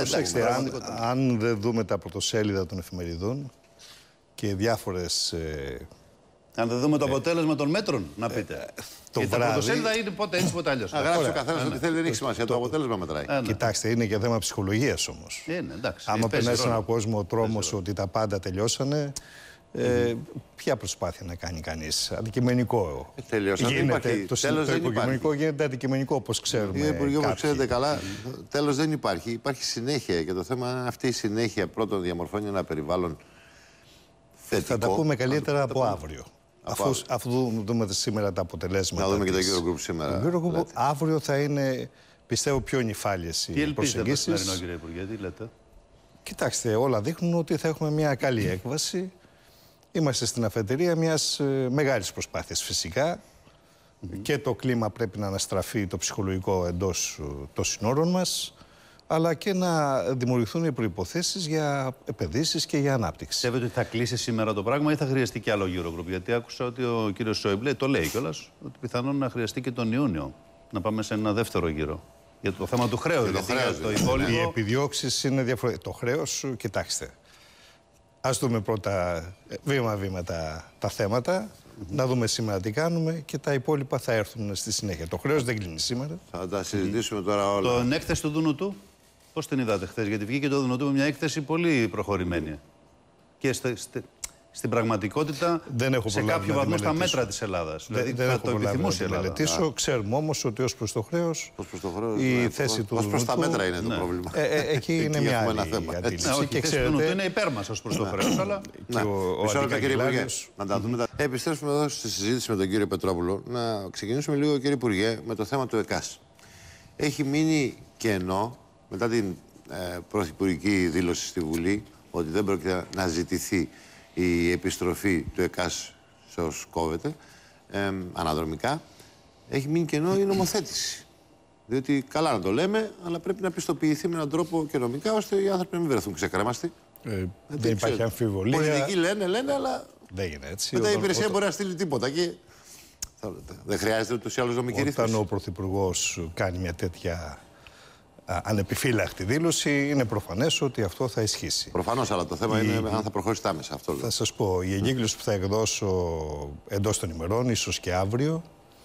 Προσέξτε, αν δεν δούμε τα πρωτοσέλιδα των εφημεριδών και διάφορες... Αν δεν δούμε το αποτέλεσμα των μέτρων, να πείτε. Το βράδυ... Τα πρωτοσέλιδα είναι πότε έτσι, πότε αλλιώς. Να γράψει ο καθένας ό,τι θέλει, δεν έχει σημασία. Το αποτέλεσμα μετράει. Κοιτάξτε, είναι και θέμα ψυχολογίας όμως. Άμα περνάει σε έναν κόσμο ο τρόμος ότι τα πάντα τελειώσανε, ποια προσπάθεια να κάνει κανείς? Αντικειμενικό. Τελειώσανε. Το υποκειμενικό γίνεται αντικειμενικό, όπως ξέρουμε. Κύριε Υπουργέ, όπως ξέρετε καλά, τέλος δεν υπάρχει. Υπάρχει συνέχεια και το θέμα αυτή η συνέχεια πρώτον διαμορφώνει ένα περιβάλλον θετικό. Θα τα πούμε καλύτερα από αύριο. Αφού δούμε σήμερα τα αποτελέσματα. Να δούμε και το Eurogroup σήμερα. Το Eurogroup αύριο θα είναι, πιστεύω, πιο νυφάλιες οι προσεγγίσεις. Τι ελπίζετε, κύριε Υπουργέ, τι λέτε? Κοιτάξτε, όλα δείχνουν ότι θα έχουμε μια καλή έκβαση. Είμαστε στην αφετηρία μιας μεγάλης προσπάθειας φυσικά. Και το κλίμα πρέπει να αναστραφεί, το ψυχολογικό, εντός των συνόρων μας, αλλά και να δημιουργηθούν οι προϋποθέσεις για επενδύσεις και για ανάπτυξη. Πιστεύετε ότι θα κλείσει σήμερα το πράγμα ή θα χρειαστεί και άλλο Eurogroup? Γιατί άκουσα ότι ο κύριος Σόιμπλε το λέει κιόλας, ότι πιθανόν να χρειαστεί και τον Ιούνιο να πάμε σε ένα δεύτερο γύρο. Για το θέμα του χρέους. Το υπόλοιπο... Οι επιδιώξεις είναι διαφορετικές. Το χρέος, κοιτάξτε. Ας δούμε πρώτα βήμα-βήμα τα θέματα, να δούμε σήμερα τι κάνουμε και τα υπόλοιπα θα έρθουν στη συνέχεια. Το χρέος δεν κλείνει σήμερα. Θα τα συζητήσουμε τώρα όλα. Τον έκθεση του Δουνουτού, πώς την είδατε χθες? Γιατί βγήκε το Δουνουτού με μια έκθεση πολύ προχωρημένη. Και στην πραγματικότητα, σε κάποιο βαθμό στα μέτρα της Ελλάδας. Δηλαδή θα το επιθυμούσε η Ελλάδα. Μελετήσω. Ξέρουμε όμως ότι ως προς το χρέος, η θέση του ως προς τα μέτρα είναι το πρόβλημα. Εκεί είναι μια άλλη αντίληψη. Και ξέρετε, είναι υπέρ μας ως προς το χρέος, αλλά... Να τα δούμε. Επιστρέψουμε εδώ στη συζήτηση με τον κύριο Πετρόπουλο. Να ξεκινήσουμε λίγο, κύριε Υπουργέ, με το θέμα του ΕΚΑΣ. Έχει μείνει κενό μετά την πρωθυπουργική δήλωση στη Βουλή ότι δεν πρόκειται να ζητηθεί η επιστροφή του ΕΚΑΣ σε όσους κόβεται αναδρομικά. Έχει μείνει κενό η νομοθέτηση. Διότι καλά να το λέμε, αλλά πρέπει να πιστοποιηθεί με έναν τρόπο και νομικά ώστε οι άνθρωποι να μην βρεθούν ξεκρέμαστοι. Δεν υπάρχει αμφιβολία. Πολιτικοί λένε, αλλά δεν είναι έτσι. Μετά η υπηρεσία μπορεί να στείλει τίποτα. Και... δεν χρειάζεται ούτως ή άλλως νομική ρύθμιση. Όταν ο Πρωθυπουργός κάνει μια τέτοια ανεπιφύλακτη δήλωση, είναι προφανές ότι αυτό θα ισχύσει. Προφανώς, αλλά το θέμα είναι αν θα προχωρήσει άμεσα. Αυτό λέω. Θα σας πω, η εγκύκλωση που θα εκδώσω εντός των ημερών, ίσως και αύριο,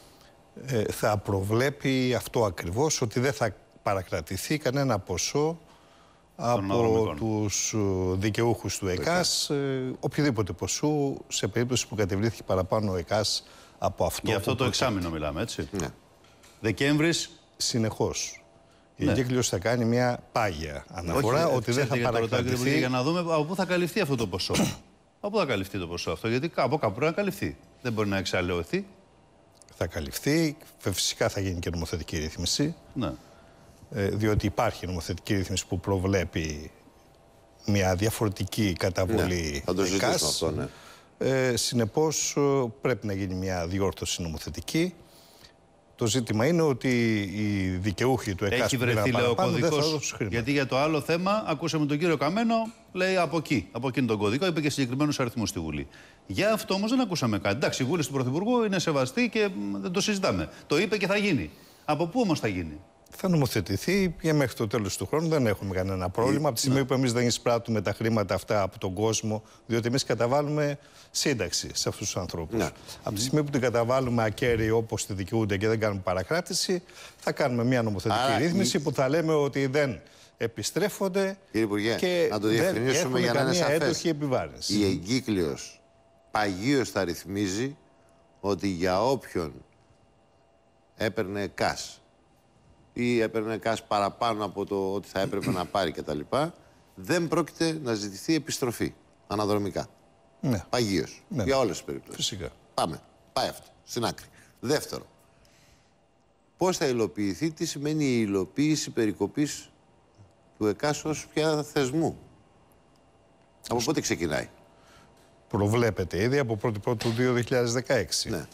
θα προβλέπει αυτό ακριβώς, ότι δεν θα παρακρατηθεί κανένα ποσό από τους δικαιούχους του ΕΚΑΣ, οποιοδήποτε ποσού, σε περίπτωση που κατεβλήθηκε παραπάνω ο ΕΚΑΣ από αυτό. Για αυτό το εξάμηνο μιλάμε, έτσι. Ναι. Δεκέμβρης. Συνεχώς. Η εγκύκλωση θα κάνει μια πάγια αναφορά ότι δεν θα παρακρατηθεί. Για να δούμε από πού θα καλυφθεί αυτό το ποσό. Από πού θα καλυφθεί το ποσό αυτό, γιατί από κάπου πρέπει να καλυφθεί. Δεν μπορεί να εξαλειωθεί. Θα καλυφθεί. Φυσικά θα γίνει και νομοθετική ρύθμιση. Ναι. Διότι υπάρχει νομοθετική ρύθμιση που προβλέπει μια διαφορετική καταβολή. Ναι, θα το ζητήσουμε αυτό, ναι. Συνεπώς πρέπει να γίνει μια διόρθωση νομοθετική. Το ζήτημα είναι ότι οι δικαιούχοι του ΕΚΑΣ έχει βρεθεί, λέει, ο κωδικός. Γιατί για το άλλο θέμα, ακούσαμε τον κύριο Καμένο, λέει από εκεί είναι τον κωδικό, είπε και συγκεκριμένους αριθμούς στη Βουλή. Για αυτό όμως δεν ακούσαμε κάτι. Εντάξει, η Βούλη του Πρωθυπουργού είναι σεβαστή και δεν το συζητάμε. Το είπε και θα γίνει. Από πού όμως θα γίνει? Θα νομοθετηθεί και μέχρι το τέλος του χρόνου δεν έχουμε κανένα πρόβλημα. Από τη στιγμή που εμείς δεν εισπράττουμε τα χρήματα αυτά από τον κόσμο, διότι εμείς καταβάλουμε σύνταξη σε αυτούς τους ανθρώπους. Από τη στιγμή που την καταβάλουμε ακέραιοι όπως τη δικαιούνται και δεν κάνουμε παρακράτηση, θα κάνουμε μια νομοθετική ρύθμιση που θα λέμε ότι δεν επιστρέφονται. Κύριε Υπουργέ, και να το διευκρινίσουμε για να είναι σαφές. Επιβάρυνση. Η εγκύκλειος παγίως θα ρυθμίζει ότι για όποιον έπαιρνε ΕΚΑΣ ή έπαιρνε ΚΑΣ παραπάνω από το ότι θα έπρεπε να πάρει κτλ., δεν πρόκειται να ζητηθεί επιστροφή αναδρομικά. Ναι. Παγίως. Ναι. Για όλες τις περιπτώσεις. Φυσικά. Πάμε. Πάει αυτό. Στην άκρη. Δεύτερο. Πώς θα υλοποιηθεί, τι σημαίνει η υλοποίηση περικοπής του ΕΚΑΣ ως πια θεσμού? Από πότε ξεκινάει? Προβλέπεται ήδη από 1η του 2016. Ναι.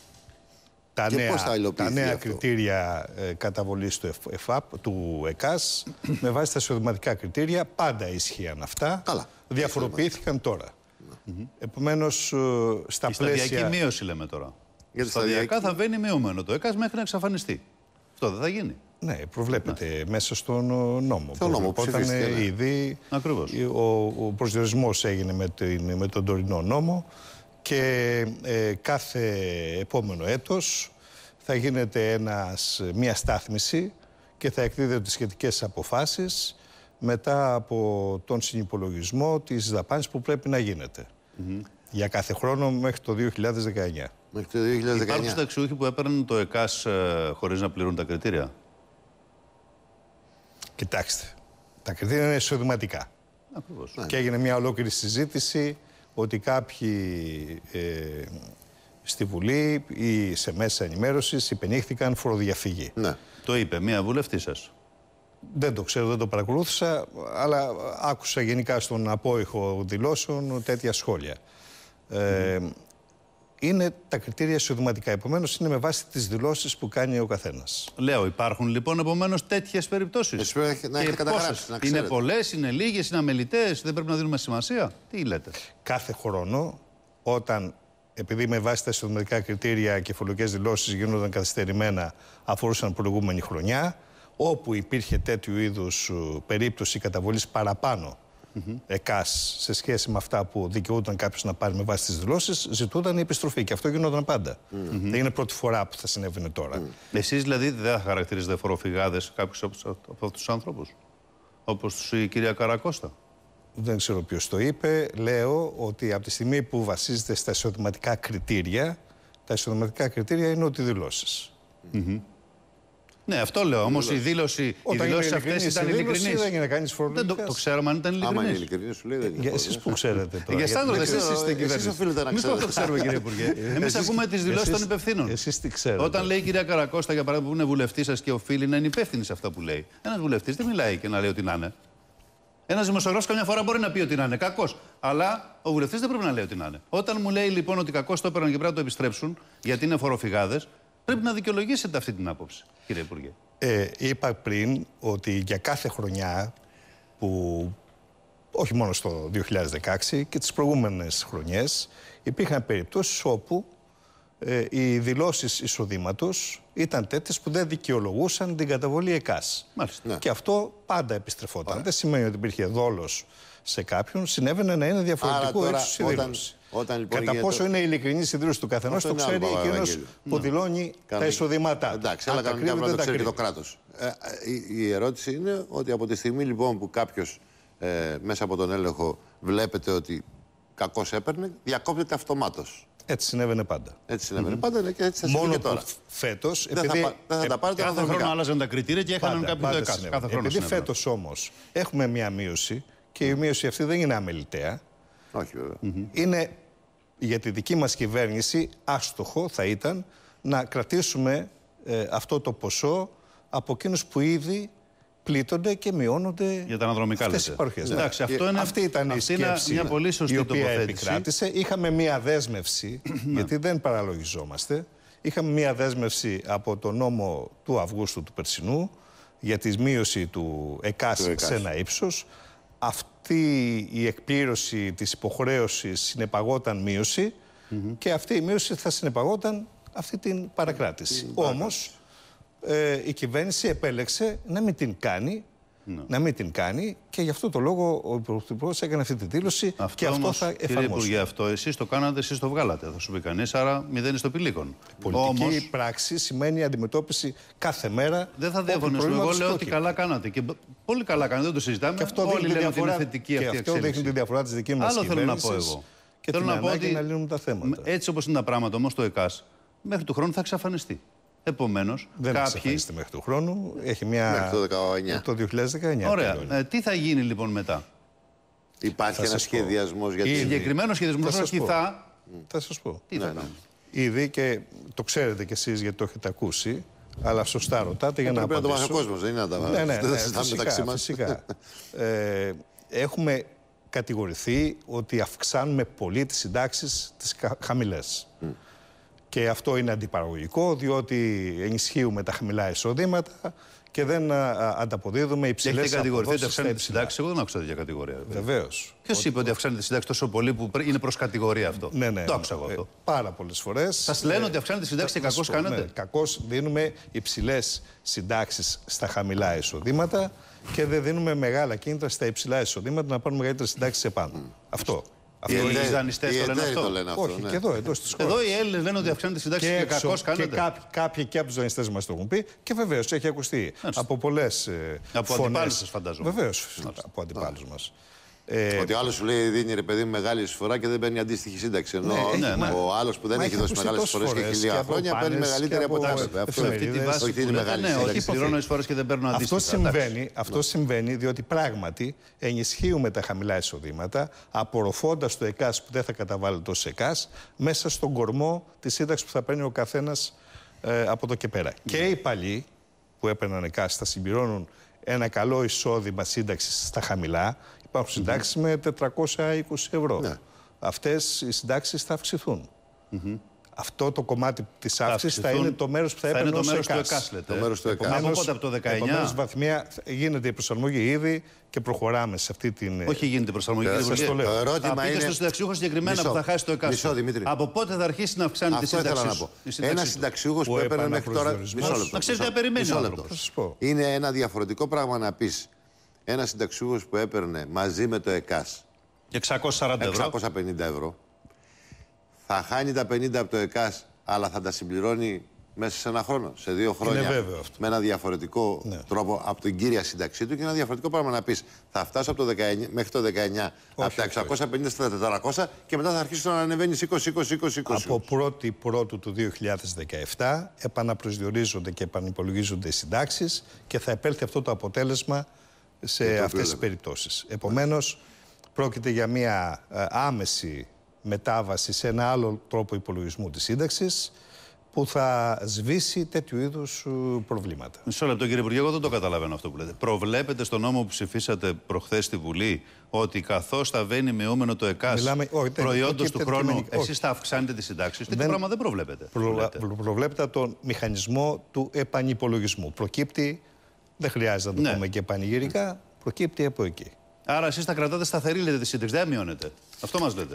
Τα νέα κριτήρια καταβολής του ΕΚΑΣ με βάση τα εισοδηματικά κριτήρια πάντα ίσχυαν αυτά. Καλά. Διαφοροποιήθηκαν τώρα. Επομένως, στα πλαίσια... Σταδιακή μείωση λέμε τώρα. Σταδιακά θα βαίνει μειωμένο το ΕΚΑΣ μέχρι να εξαφανιστεί. Αυτό δεν θα γίνει? Ναι, προβλέπεται μέσα στον νόμο. Στον νόμο ψηφίστηκε, ήδη ο προσδιορισμός έγινε με τον τωρινό νόμο και κάθε επόμενο έτος θα γίνεται μια στάθμιση και θα εκδίδονται σχετικές αποφάσεις μετά από τον συνυπολογισμό της δαπάνης που πρέπει να γίνεται. Για κάθε χρόνο μέχρι το 2019. Μέχρι το 2019. Υπάρχουν συνταξιούχοι που έπαιρναν το ΕΚΑΣ χωρίς να πληρούν τα κριτήρια. Κοιτάξτε, τα κριτήρια είναι εισοδηματικά. Ακριβώς. Και έγινε μια ολόκληρη συζήτηση ότι κάποιοι στη Βουλή ή σε μέσα ενημέρωσης υπενήχθηκαν φοροδιαφυγή. Ναι. Το είπε μία βουλευτή σας. Δεν το ξέρω, δεν το παρακολούθησα, αλλά άκουσα γενικά στον απόϊχο δηλώσεων τέτοια σχόλια. Είναι τα κριτήρια εισοδηματικά. Επομένως, είναι με βάση τις δηλώσεις που κάνει ο καθένας. Λέω, υπάρχουν λοιπόν επομένως τέτοιες περιπτώσεις. Είναι πολλές, είναι λίγες, είναι αμελητές, δεν πρέπει να δίνουμε σημασία. Τι λέτε? Κάθε χρόνο, επειδή με βάση τα εισοδηματικά κριτήρια και φορολογικές δηλώσεις γίνονταν καθυστερημένα, αφορούσαν προηγούμενη χρονιά, όπου υπήρχε τέτοιου είδους περίπτωση καταβολής παραπάνω ΕΚΑΣ σε σχέση με αυτά που δικαιούταν κάποιος να πάρει με βάση τις δηλώσεις, ζητούταν η επιστροφή. Και αυτό γινόταν πάντα. Δεν είναι πρώτη φορά που θα συνέβαινε τώρα. Εσείς δηλαδή δεν θα χαρακτηρίζετε φοροφυγάδες κάποιους από αυτούς τους άνθρωπους, όπως η κυρία Καρακώστα? Δεν ξέρω ποιος το είπε. Λέω ότι από τη στιγμή που βασίζεται στα εισοδηματικά κριτήρια, τα εισοδηματικά κριτήρια είναι ότι δηλώσεις. Ναι, αυτό λέω. Όμως η δηλώσεις αυτές ήταν ειλικρινείς. Δεν είναι κανείς φορολογικός. Δεν το ξέρουμε αν ήταν ειλικρινείς. Άμα είναι ειλικρινής, σου λέει δεν είναι. Εσείς που ξέρετε τώρα. Εσείς είστε κυβέρνηση. Εμείς το ξέρουμε, κύριε Υπουργέ. Εμείς ακούμε τις δηλώσεις των υπευθύνων. Εσείς τι ξέρετε? Όταν λέει η κυρία Καρακώστα, για παράδειγμα, που είναι βουλευτής σας και οφείλει να είναι υπεύθυνη σε αυτά που λέει. Ένας βουλευτής δεν μιλάει και να λέει ότι να είναι. Ένας δημοσιογράφος καμιά φορά μπορεί να πει ότι να είναι κακός. Αλλά ο βουλευτής δεν πρέπει να λέει ότι να είναι. Όταν μου λέει λοιπόν ότι κακώς το έπαιρναν και πρέπει να το επιστρέψουν, γιατί είναι φοροφυγάδες, πρέπει να δικαιολογήσετε αυτή την άποψη, κύριε Υπουργέ. Είπα πριν ότι για κάθε χρονιά, που όχι μόνο στο 2016 και τις προηγούμενες χρονιές, υπήρχαν περιπτώσεις όπου οι δηλώσεις εισοδήματος ήταν τέτοιες που δεν δικαιολογούσαν την καταβολή ΕΚΑΣ. Μάλιστα. Και αυτό πάντα επιστρεφόταν. Δεν σημαίνει ότι υπήρχε δόλος σε κάποιον, συνέβαινε να είναι διαφορετικό ύψος η δήλωση. Κατά πόσο είναι ειλικρινή η δήλωση του καθενός, το ξέρει εκείνος που δηλώνει τα εισοδήματά. Εντάξει, αλλά κανονικά πρέπει να το ξέρει και το κράτος. Η ερώτηση είναι ότι από τη στιγμή λοιπόν που κάποιος μέσα από τον έλεγχο βλέπετε ότι κακώς έπαιρνε, διακόπτεται αυτομάτως. Έτσι συνέβαινε πάντα. Έτσι συνέβαινε πάντα και έτσι θα συμβεί και τώρα. Φέτος, δεν θα τα πάρετε κάθε χρόνο άλλαζαν τα κριτήρια και έχαναν κάποιο το ΕΚΑΣ. Επειδή φέτος όμως έχουμε μία μείωση και η μείωση αυτή δεν είναι αμεληταία. Όχι βέβαια. Είναι για τη δική μας κυβέρνηση άστοχο θα ήταν να κρατήσουμε αυτό το ποσό από εκείνους που ήδη πλήττονται και μειώνονται για τα αναδρομικά αυτές οι παροχές. Εντάξει, αυτή ήταν η σκέψη μια πολύ σωστή η οποία τοποθέτηση. επικράτησε. Είχαμε μια δέσμευση, γιατί δεν παραλογιζόμαστε, είχαμε μια δέσμευση από το νόμο του Αυγούστου του περσινού για τη μείωση του ΕΚΑΣ σε ένα ύψος. Αυτή η εκπλήρωση της υποχρέωσης συνεπαγόταν μείωση και αυτή η μείωση θα συνεπαγόταν αυτή την παρακράτηση. Όμως η κυβέρνηση επέλεξε να μην την κάνει, και γι' αυτό το λόγο ο Πρωθυπουργός έκανε αυτή τη δήλωση και αυτό όμως, θα εφαρμόσει. Κύριε Υπουργέ, αυτό εσείς το κάνατε, εσείς το βγάλατε, θα σου πει κανείς, άρα μηδέν στο πηλίκον. Πολιτική πράξη σημαίνει αντιμετώπιση κάθε μέρα. Δεν θα διαφωνήσουμε. Εγώ λέω ότι καλά κάνατε. Και πολύ καλά κάνατε, δεν το συζητάμε. Και αυτό όλοι λένε ότι είναι θετική αυτή η εξέλιξη. Αυτό δείχνει τη διαφορά της δικής μας κυβέρνησης. Άλλο θέλω να πω εγώ. Και θέλω την ανάγκη να λύνουν τα θέματα. Έτσι όπως είναι τα πράγματα όμως το ΕΚΑΣ, μέχρι του χρόνου θα εξαφανιστεί. Επομένως, δεν εξαφανιστεί μέχρι του χρόνου. Έχει μια. Μέχρι το 2019. Ωραία. Τι θα γίνει λοιπόν μετά? Υπάρχει ένα σχεδιασμός για τη. Συγκεκριμένο σχεδιασμό, όχι θα. Θα σας πω. Τι θα κάνουμε? Ήδη και το ξέρετε κι εσείς γιατί το έχετε ακούσει, αλλά σωστά ρωτάτε για να απαντήσω. Πρέπει να το μάθει ο κόσμος, δεν είναι να τα μάθει. Φυσικά. Έχουμε κατηγορηθεί ότι αυξάνουμε πολύ τις συντάξεις τις χαμηλές. Και αυτό είναι αντιπαραγωγικό, διότι ενισχύουμε τα χαμηλά εισοδήματα και δεν ανταποδίδουμε υψηλές αποδόσεις. Έχετε κατηγορηθεί ότι αυξάνεται τη συντάξη? Εγώ δεν άκουσα τέτοια κατηγορία. Βεβαίως. Ποιος είπε ότι αυξάνεται τη συντάξη τόσο πολύ που είναι προς κατηγορία αυτό? Ναι. Το άκουσα εγώ αυτό. Πάρα πολλές φορές. Σας λένε ότι αυξάνεται τη συντάξη και κακώς κάνετε? Ναι, κακώς δίνουμε υψηλές συντάξεις στα χαμηλά εισοδήματα και δεν δίνουμε μεγάλα κίνητρα στα υψηλά εισοδήματα να πάρουν μεγαλύτερες συντάξεις επάνω. Αυτό. Οι δανειστές το λένε αυτό? Όχι, ναι. Και εδώ της χώρας. Εδώ οι Έλληνες λένε ότι αυξάνεται τη συντάξη και κακώς κάνετε. Και κάποιοι και από τους δανειστές μας το έχουν πει και βεβαίως έχει ακουστεί από πολλές από αντιπάλους σας, φαντάζομαι. Βεβαίως, από αντιπάλους μας. Ότι ο άλλος σου λέει δίνει ρε παιδί μεγάλη εισφορά και δεν παίρνει αντίστοιχη σύνταξη. Ενώ ο άλλος που δεν έχει δώσει μεγάλες εισφορές και 1000 χρόνια παίρνει μεγαλύτερη από τα βέβαια. Αυτό αυτή τη βάση που λέτε, όχι πληρώνω εισφορές και δεν παίρνω αντίστοιχα. Αυτό συμβαίνει διότι πράγματι ενισχύουμε τα χαμηλά εισοδήματα απορροφώντας το ΕΚΑΣ που δεν θα καταβάλλεται ως ΕΚΑΣ μέσα στον κορμό της σύνταξης που θα παίρνει ο καθένας από εδώ και πέρα. Και οι παλιοί που έπαιρναν ΕΚΑΣ θα συμπληρώνουν ένα καλό εισόδημα σύνταξης στα χαμηλά. Υπάρχουν συντάξεις με 420 ευρώ. Ναι. Αυτές οι συντάξεις θα αυξηθούν. Αυτό το κομμάτι της αύξησης θα είναι το μέρος που θα έπαιρνε ως ΕΚΑΣ. Το μέρος του ΕΚΑΣ. Από το 19. Επομένως, βαθμία γίνεται η προσαρμογή ήδη και προχωράμε σε αυτή την. Όχι γίνεται η προσαρμογή. Το ερώτημα είναι. Στο συνταξιούχο συγκεκριμένα που θα χάσει το ΕΚΑΣ. Από πότε θα αρχίσει να αυξάνει τη σύνταξη? Ένα συνταξιούχο που έπαιρνε μέχρι τώρα. Να ξέρετε, να περιμένει ο άνθρωπος. Είναι ένα διαφορετικό πράγμα να πει. Ένα συνταξιούχο που έπαιρνε μαζί με το ΕΚΑΣ 640 ευρώ. 650 ευρώ. Θα χάνει τα 50 από το ΕΚΑΣ, αλλά θα τα συμπληρώνει μέσα σε ένα χρόνο, σε 2 χρόνια. Με ένα διαφορετικό τρόπο από την κύρια σύνταξή του και ένα διαφορετικό πράγμα να πει. Θα φτάσω από το 19, μέχρι το 19 από τα 650 στα 400 και μετά θα αρχίσει να ανεβαίνει 20. Από 1η Πρώτου του 2017 επαναπροσδιορίζονται και επανυπολογίζονται οι συντάξεις και θα επέλθει αυτό το αποτέλεσμα σε αυτές τις περιπτώσεις. Επομένως, πρόκειται για μια άμεση μετάβαση σε ένα άλλο τρόπο υπολογισμού της σύνταξης που θα σβήσει τέτοιου είδους προβλήματα. Μισό λεπτό, κύριε Υπουργέ, εγώ δεν το καταλαβαίνω αυτό που λέτε. Προβλέπετε στον νόμο που ψηφίσατε προχθές στη Βουλή ότι καθώς θα βαίνει μειούμενο το ΕΚΑΣ προϊόντος του χρόνου, εσείς θα αυξάνετε τις συντάξεις? Τέτοιο πράγμα δεν προβλέπετε. Προβλέπετε τον μηχανισμό του επανυπολογισμού. Προκύπτει. Δεν χρειάζεται να το πούμε και πανηγυρικά, προκύπτει από εκεί. Άρα εσείς τα κρατάτε σταθερή, λέτε, τη σύνταξη, δεν μειώνετε. Αυτό μας λέτε.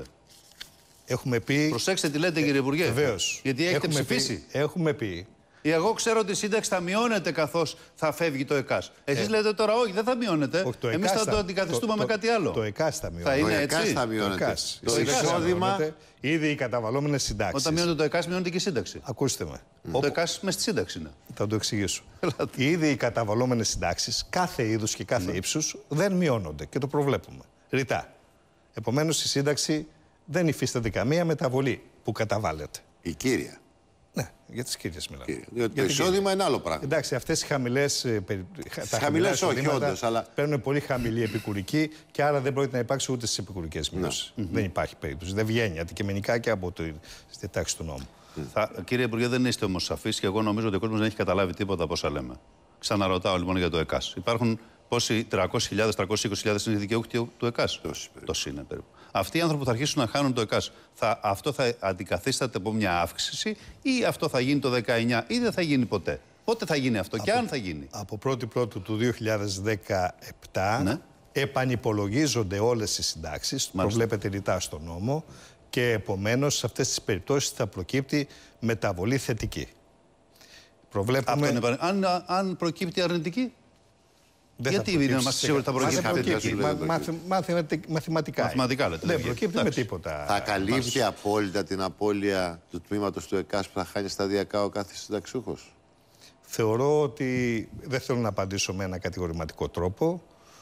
Έχουμε πει. Προσέξτε τι λέτε, κύριε Υπουργέ. Βεβαίως. Γιατί έχετε ψηφίσει. Έχουμε πει. Εγώ ξέρω ότι η σύνταξη θα μειώνεται καθώς θα φεύγει το ΕΚΑΣ. Εσείς λέτε τώρα όχι, δεν θα μειώνεται. Εμείς θα το αντικαθιστούμε με κάτι άλλο. Το ΕΚΑΣ θα μειώνεται. Θα είναι το ΕΚΑΣ θα μειώνεται. Το εισόδημα. Ήδη οι καταβαλλόμενες συντάξεις. Όταν μειώνεται το ΕΚΑΣ, μειώνεται και η σύνταξη. Ακούστε με. Το ΕΚΑΣ μες στη σύνταξη είναι. Θα το εξηγήσω. Ήδη οι καταβαλλόμενες συντάξεις, κάθε είδους και κάθε ύψους, δεν μειώνονται και το προβλέπουμε. Ρητά. Επομένως η σύνταξη δεν υφίσταται καμία μεταβολή που καταβάλλεται. Η κύρια. Ναι, για τις κύριες μιλάμε. Διότι το εισόδημα είναι άλλο πράγμα. Εντάξει, αυτές οι χαμηλές. Τα χαμηλές όχι, όντως, αλλά. Παίρνουν πολύ χαμηλή επικουρική και άρα δεν πρόκειται να υπάρξει ούτε στις επικουρικές μειώσεις. Δεν υπάρχει περίπτωση. Δεν βγαίνει αντικειμενικά και από τη τάξη του νόμου. Κύριε Υπουργέ, δεν είστε όμως σαφείς και εγώ νομίζω ότι ο κόσμος δεν έχει καταλάβει τίποτα από όσα λέμε. Ξαναρωτάω λοιπόν για το ΕΚΑΣ. Υπάρχουν πόσοι 300.000, 320.000 είναι δικαιούχοι του ΕΚΑΣ? Τόσοι είναι περίπου. Αυτοί οι άνθρωποι που θα αρχίσουν να χάνουν το ΕΚΑΣ, αυτό θα αντικαθίσταται από μια αύξηση ή αυτό θα γίνει το 19 ή δεν θα γίνει ποτέ? Πότε θα γίνει αυτό και αν θα γίνει? Από 1η Πρώτου του 2017 επανυπολογίζονται όλες οι συντάξεις, προβλέπεται ρητά στο νόμο και επομένως σε αυτές τις περιπτώσεις θα προκύπτει μεταβολή θετική. Προβλέπουμε. Αν προκύπτει αρνητική? Γιατί είναι να είμαστε σίγουροι ότι θα προκύψει? Μαθηματικά. Μαθηματικά λέτε. Δεν προκύπτει με τίποτα. Θα καλύψει απόλυτα την απώλεια του τμήματος του ΕΚΑΣ που θα χάνει σταδιακά ο κάθε συνταξιούχος? Θεωρώ ότι δεν θέλω να απαντήσω με ένα κατηγορηματικό τρόπο.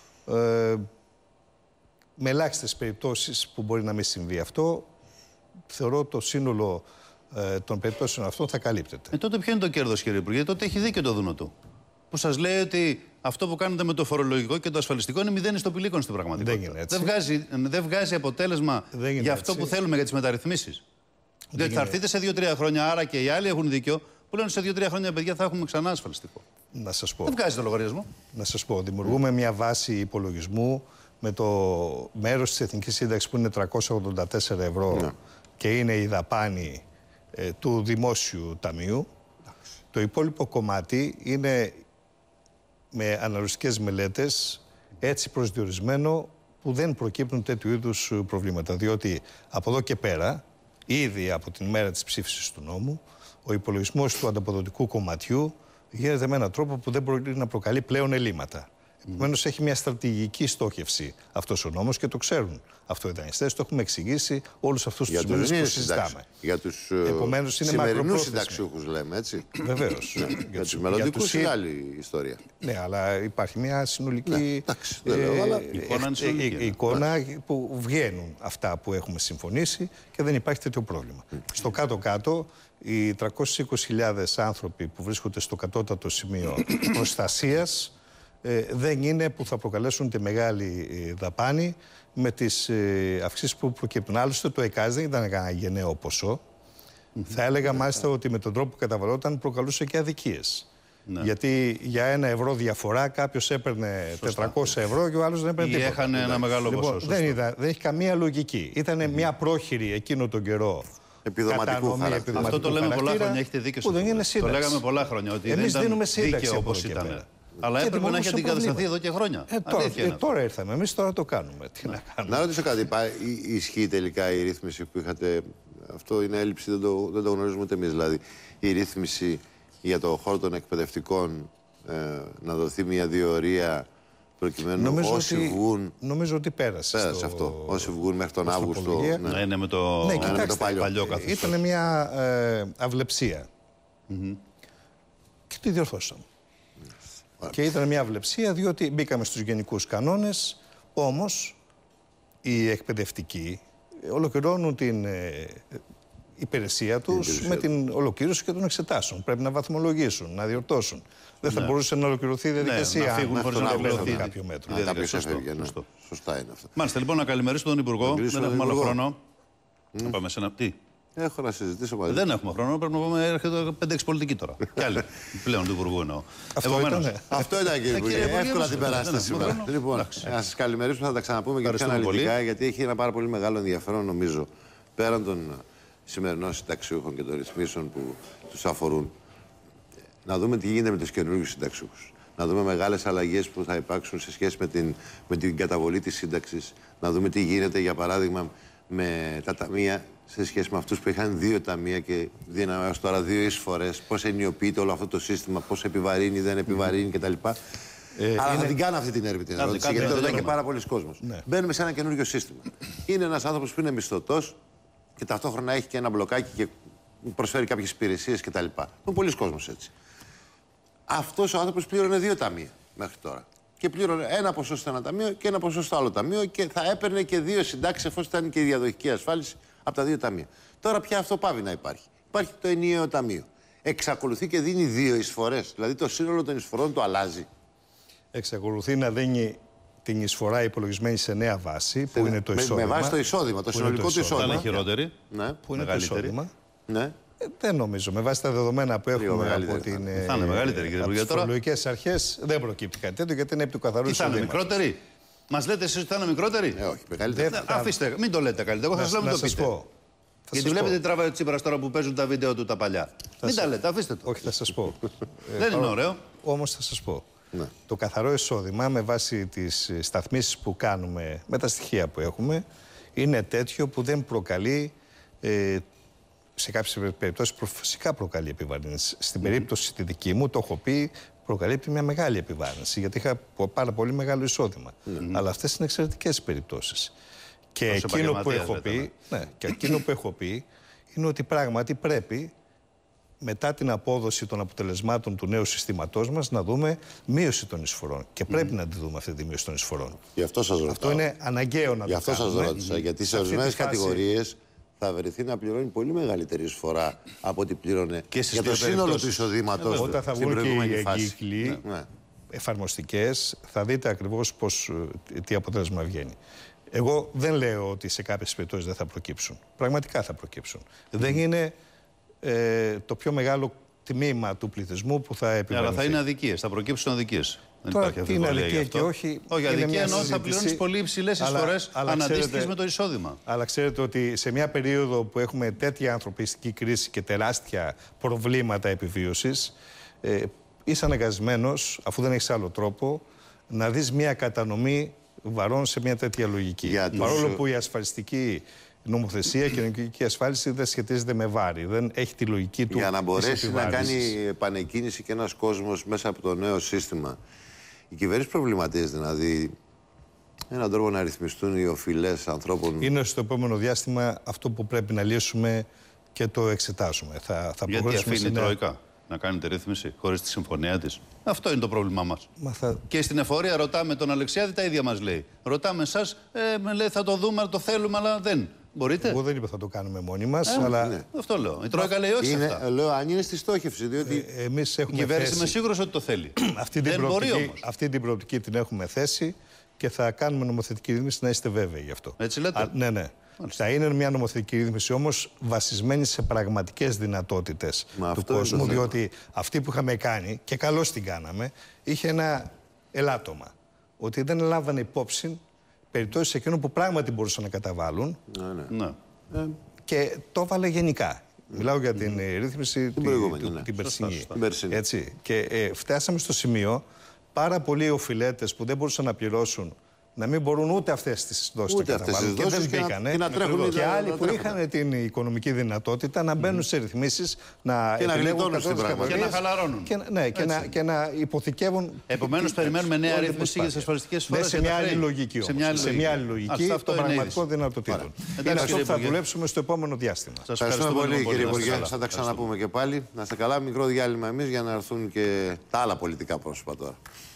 Με ελάχιστες περιπτώσεις που μπορεί να μην συμβεί αυτό, θεωρώ το σύνολο των περιπτώσεων αυτών θα καλύπτεται. Τότε ποιο είναι το κέρδος, κύριε Υπουργέ? Τότε έχει δίκιο το Δούνο του, που σας λέει ότι αυτό που κάνετε με το φορολογικό και το ασφαλιστικό είναι μηδέν στο πηλίκον στην πραγματικότητα. Δεν βγάζει αποτέλεσμα για αυτό που θέλουμε για τις μεταρρυθμίσεις. Διότι θα έρθετε σε 2-3 χρόνια, άρα και οι άλλοι έχουν δίκιο, που λένε σε 2-3 χρόνια, παιδιά, θα έχουμε ξανά ασφαλιστικό. Να σας πω. Δεν βγάζει το λογαριασμό. Να σας πω. Δημιουργούμε μια βάση υπολογισμού με το μέρος της Εθνικής Σύνταξης που είναι 384 ευρώ και είναι η δαπάνη του Δημόσιου Ταμείου. Το υπόλοιπο κομμάτι είναι με αναλογιστικές μελέτες έτσι προσδιορισμένο που δεν προκύπτουν τέτοιου είδους προβλήματα. Διότι από εδώ και πέρα, ήδη από την ημέρα της ψήφισης του νόμου, ο υπολογισμός του ανταποδοτικού κομματιού γίνεται με έναν τρόπο που δεν μπορεί να προκαλεί πλέον ελλείμματα. Επομένως, έχει μια στρατηγική στόχευση αυτός ο νόμος και το ξέρουν αυτό οι δανειστές. Το έχουμε εξηγήσει όλους αυτούς τους μήνες που συζητάμε. Για τους σημερινούς συνταξιούχους, λέμε έτσι. Βεβαίως. Για τους μελλοντικούς είναι άλλη ιστορία. Ναι, αλλά υπάρχει μια συνολική εικόνα που βγαίνουν αυτά που έχουμε συμφωνήσει και δεν υπάρχει τέτοιο πρόβλημα. Στο κάτω-κάτω, οι 320.000 άνθρωποι που βρίσκονται στο κατώτατο σημείο προστασίας δεν είναι που θα προκαλέσουν τη μεγάλη δαπάνη με τις αυξήσεις που προκύπτουν. Άλλωστε το ΕΚΑΣ δεν ήταν κανένα γενναίο ποσό. Θα έλεγα μάλιστα ότι με τον τρόπο που καταβαλόταν προκαλούσε και αδικίες. Γιατί για €1 διαφορά κάποιος έπαιρνε 400 ευρώ και ο άλλος δεν έπαιρνε τίποτα. Ή έχανε ένα μεγάλο ποσό. Δεν έχει καμία λογική. Ήταν μια πρόχειρη εκείνο τον καιρό. Επιδοματικού χαρακτήρα. Αυτό το λέμε πολλά χρόνια, έχετε δίκιο. Το λέγαμε πολλά χρόνια ότι εμείς δεν δίνουμε ήταν δίκαιο όπως ήταν. Αλλά έπρεπε να έχει αντικατασταθεί εδώ και χρόνια. Τώρα ήρθαμε. Εμείς τώρα το κάνουμε. Τι να κάνουμε. Να ρωτήσω κάτι. Ισχύει τελικά η ρύθμιση που είχατε? Αυτό είναι έλλειψη, δεν το γνωρίζουμε ούτε εμείς. Δηλαδή, η ρύθμιση για το χώρο των εκπαιδευτικών να δοθεί μια διορία προκειμένου όσοι βγουν. Νομίζω ότι πέρασε αυτό. Όσοι βγουν μέχρι τον Αύγουστο. Να είναι με το παλιό καθεστώς. Ήταν μια αυλεψία. Και τη διορθώσαμε. Και ήταν μια αυλεψία διότι μπήκαμε στους γενικούς κανόνες, όμως οι εκπαιδευτικοί ολοκληρώνουν την υπηρεσία τους με την ολοκλήρωση και των εξετάσεων. Πρέπει να βαθμολογήσουν, να διορθώσουν. Δεν θα μπορούσε να ολοκληρωθεί η διαδικασία να φύγουν χωρίς να ολοκληρωθεί κάποιο μέτρο. Σωστά είναι αυτό. Μάλιστα, λοιπόν, να καλημερίσουμε τον Υπουργό. Δεν έχουμε άλλο χρόνο. Να πάμε σε ένα. Τι. Έχω να συζητήσω μαζί. Δεν έχουμε χρόνο. Πρέπει να πούμε έρχεται 5-6 πολιτικοί τώρα. Κι άλλοι πλέον του Υπουργού εννοώ. Αυτό ήταν, κύριε Υπουργέ. Εύκολα την περάσετε σήμερα. Λοιπόν, να σας καλημερίσουμε, θα τα ξαναπούμε και πιο αναλυτικά, γιατί έχει ένα πάρα πολύ μεγάλο ενδιαφέρον, νομίζω, πέραν των σημερινών συνταξιούχων και των ρυθμίσεων που τους αφορούν. Να δούμε τι γίνεται με τους καινούργιους συνταξιούχους. Να δούμε μεγάλες αλλαγές που θα υπάρξουν σε σχέση με την καταβολή της σύνταξης. Να δούμε τι γίνεται, για παράδειγμα, με τα ταμεία σε σχέση με αυτούς που είχαν 2 ταμεία και δίναμε έως τώρα 2 εισφορές. Πώς ενιοποιείται όλο αυτό το σύστημα, πώς επιβαρύνει, δεν επιβαρύνει κτλ. Αλλά θα την κάνω αυτή την έρευνα, γιατί το ρωτάει και πάρα πολλοί κόσμος. Μπαίνουμε σε ένα καινούργιο σύστημα. Είναι ένας άνθρωπος που είναι μισθωτός και ταυτόχρονα έχει και ένα μπλοκάκι και προσφέρει κάποιες υπηρεσίες κτλ. Είναι πολλοί κόσμος έτσι. Αυτός ο άνθρωπος πλήρωνε 2 ταμεία μέχρι τώρα. Και πλήρωνε ένα ποσό στο ένα ταμείο και ένα ποσό στο άλλο ταμείο και θα έπαιρνε και 2 συντάξεις εφόσον ήταν και η διαδοχική ασφάλιση από τα 2 ταμεία. Τώρα πια αυτό πάβει να υπάρχει. Υπάρχει το ενιαίο ταμείο. Εξακολουθεί και δίνει 2 εισφορές. Δηλαδή το σύνολο των εισφορών το αλλάζει. Εξακολουθεί να δίνει την εισφορά υπολογισμένη σε νέα βάση, που είναι το εισόδημα. Με βάση το εισόδημα, το συνολικό του εισόδημα. Θα είναι χειρότερη. Ναι. Που είναι το εισόδημα. Ναι. Δεν νομίζω. Με βάση τα δεδομένα που έχουμε από τις φορολογικές αρχές, δεν προκύπτει κάτι τέτοιο, γιατί είναι επί του καθαρού εισόδηματος. Θα είναι μικρότερη. Μας λέτε εσείς ότι θα είναι μικρότερη. Όχι, μεγαλύτερη. Αφήστε, μην το λέτε καλύτερα. Εγώ θα σας λέω μην το πείτε. Γιατί βλέπετε τραβάει ο Τσίπρας τώρα που παίζουν τα βίντεο του τα παλιά. Μην τα λέτε, αφήστε το. Όχι, θα σας πω. Δεν είναι ωραίο. Όμως θα σας πω. Το καθαρό εισόδημα με βάση τις σταθμίσεις που κάνουμε, με τα στοιχεία που έχουμε, είναι τέτοιο που δεν προκαλεί, σε κάποιες περιπτώσεις φυσικά προκαλεί επιβάρυνση. Στην περίπτωση τη δική μου, το έχω πει, προκαλεί μια μεγάλη επιβάρυνση, γιατί είχα πάρα πολύ μεγάλο εισόδημα. Αλλά αυτές είναι εξαιρετικές περιπτώσεις. Και εκείνο που έχω πει είναι ότι πράγματι πρέπει μετά την απόδοση των αποτελεσμάτων του νέου συστήματός μας να δούμε μείωση των εισφορών. Και πρέπει να τη δούμε αυτή τη μείωση των εισφορών. Γι' αυτό σας ρωτάω. Αυτό είναι αναγκαίο να το κάνουμε. Γι' αυτό σας ρώτησα. Γιατί σε ορισμένες κατηγορίες θα βρεθεί να πληρώνει πολύ μεγαλύτερη εισφορά από ό,τι πλήρωνε και για το σύνολο του εισοδήματος. Όταν θα βγουν και οι εγκύκλοι εφαρμοστικές, θα δείτε ακριβώς τι αποτέλεσμα βγαίνει. Εγώ δεν λέω ότι σε κάποιες περιπτώσεις δεν θα προκύψουν. Πραγματικά θα προκύψουν. Δεν είναι το πιο μεγάλο τμήμα του πληθυσμού που θα επιβαρυνθεί. Αλλά θα είναι αδικίες, θα προκύψουν αδικίες. Τώρα τι είναι αδικία και όχι. Όχι, αδικία εννοώ ότι θα πληρώνεις πολύ υψηλές εισφορές αναντίστοιχες με το εισόδημα. Αλλά ξέρετε ότι σε μια περίοδο που έχουμε τέτοια ανθρωπιστική κρίση και τεράστια προβλήματα επιβίωσης, είσαι αναγκασμένος, αφού δεν έχεις άλλο τρόπο, να δεις μια κατανομή βαρών σε μια τέτοια λογική. Παρόλο που η ασφαλιστική νομοθεσία και η κοινωνική ασφάλιση δεν σχετίζεται με βάρη. Δεν έχει τη λογική του. Για να μπορέσει να κάνει επανεκκίνηση και ένας κόσμος μέσα από το νέο σύστημα. Η κυβέρνηση προβληματίζεται να δει έναν τρόπο να ρυθμιστούν οι οφειλές ανθρώπων. Είναι στο επόμενο διάστημα αυτό που πρέπει να λύσουμε και το εξετάσουμε. Γιατί αφήνει η Τρόικα να κάνετε ρύθμιση χωρίς τη συμφωνία της? Αυτό είναι το πρόβλημά μας. Και στην εφορία ρωτάμε τον Αλεξιάδη, τα ίδια μας λέει. Ρωτάμε εσάς, λέει θα το δούμε, το θέλουμε, αλλά δεν. Μπορείτε. Εγώ δεν είπα θα το κάνουμε μόνοι μας, αλλά. Ναι. Αυτό λέω. Η Τρόικα λέει όχι σε αυτά. Λέω, αν είναι στη στόχευση. Διότι εμείς έχουμε η κυβέρνηση είμαι σίγουρος ότι το θέλει. Αυτή την προοπτική την έχουμε θέσει και θα κάνουμε νομοθετική ρύθμιση, να είστε βέβαιοι γι' αυτό. Έτσι λέτε. Ναι, ναι. Θα είναι μια νομοθετική ρύθμιση όμως βασισμένη σε πραγματικές δυνατότητες του κόσμου, διότι αυτή που είχαμε κάνει, και καλώς την κάναμε, είχε ένα ελάττωμα. Ότι δεν λάβανε υπόψη περιπτώσεις εκείνων που πράγματι μπορούσαν να καταβάλουν. Ναι. Και το έβαλε γενικά. Μιλάω για την ρύθμιση την περσινή. Έτσι. Και φτάσαμε στο σημείο πάρα πολλοί οφειλέτες που δεν μπορούσαν να πληρώσουν να μην μπορούν ούτε αυτές τις δόσεις να καταβάλουν και δεν μπήκανε. Και άλλοι που είχαν την οικονομική δυνατότητα να μπαίνουν σε ρυθμίσεις, να επιλέγουν και να χαλαρώνουν. Και να υποθηκεύουν. Επομένως, περιμένουμε νέα ρύθμιση για τις ασφαλιστικές εισφορές. Σε μια άλλη λογική όμως. Σε μια άλλη λογική των πραγματικών δυνατοτήτων. Είναι αυτό που θα δουλέψουμε στο επόμενο διάστημα. Σας ευχαριστώ πολύ, κύριε Υπουργέ. Θα τα ξαναπούμε και πάλι. Να είστε καλά. Μικρό διάλειμμα εμείς για να έρθουν και τα άλλα πολιτικά πρόσωπα τώρα.